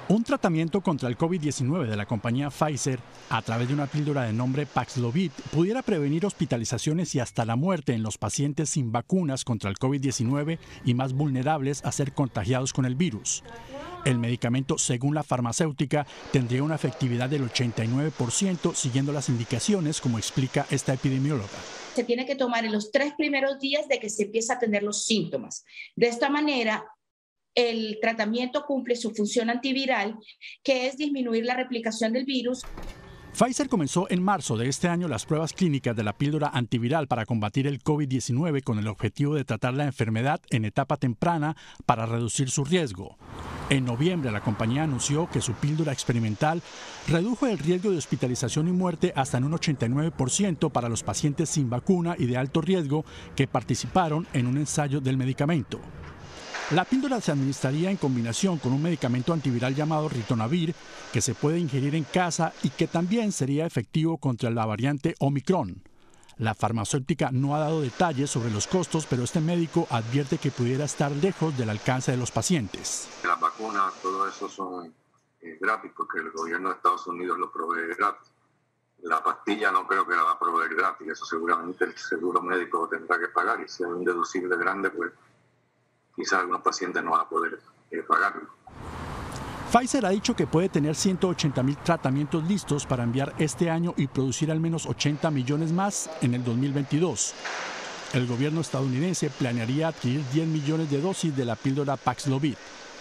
Un tratamiento contra el COVID-19 de la compañía Pfizer, a través de una píldora de nombre Paxlovid, pudiera prevenir hospitalizaciones y hasta la muerte en los pacientes sin vacunas contra el COVID-19 y más vulnerables a ser contagiados con el virus. El medicamento, según la farmacéutica, tendría una efectividad del 89% siguiendo las indicaciones, como explica esta epidemióloga. Se tiene que tomar en los 3 primeros días de que se empieza a tener los síntomas. De esta manera, el tratamiento cumple su función antiviral, que es disminuir la replicación del virus. Pfizer comenzó en marzo de este año las pruebas clínicas de la píldora antiviral para combatir el COVID-19 con el objetivo de tratar la enfermedad en etapa temprana para reducir su riesgo. En noviembre, la compañía anunció que su píldora experimental redujo el riesgo de hospitalización y muerte hasta en un 89% para los pacientes sin vacuna y de alto riesgo que participaron en un ensayo del medicamento. La píldora se administraría en combinación con un medicamento antiviral llamado ritonavir, que se puede ingerir en casa y que también sería efectivo contra la variante Omicron. La farmacéutica no ha dado detalles sobre los costos, pero este médico advierte que pudiera estar lejos del alcance de los pacientes. Las vacunas, todo eso son gratis porque el gobierno de Estados Unidos lo provee gratis. La pastilla no creo que la va a proveer gratis, eso seguramente el seguro médico tendrá que pagar, y si es un deducible grande, pues quizás algunos pacientes no van a poder pagarlo. Pfizer ha dicho que puede tener 180,000 tratamientos listos para enviar este año y producir al menos 80 millones más en el 2022. El gobierno estadounidense planearía adquirir 10 millones de dosis de la píldora Paxlovid.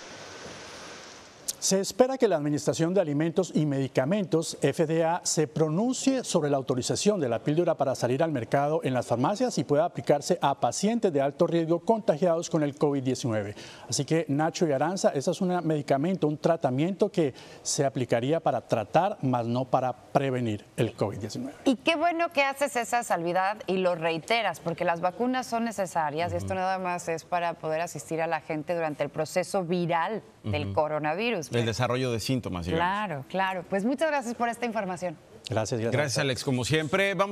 Se espera que la Administración de Alimentos y Medicamentos, FDA, se pronuncie sobre la autorización de la píldora para salir al mercado en las farmacias y pueda aplicarse a pacientes de alto riesgo contagiados con el COVID-19. Así que, Nacho y Aranza, este es un medicamento, un tratamiento que se aplicaría para tratar, más no para prevenir el COVID-19. Y qué bueno que haces esa salvedad y lo reiteras, porque las vacunas son necesarias y esto nada más es para poder asistir a la gente durante el proceso viral del coronavirus. El desarrollo de síntomas, digamos. Claro, claro. Pues muchas gracias por esta información. Gracias. Gracias, Alex. Como siempre, vamos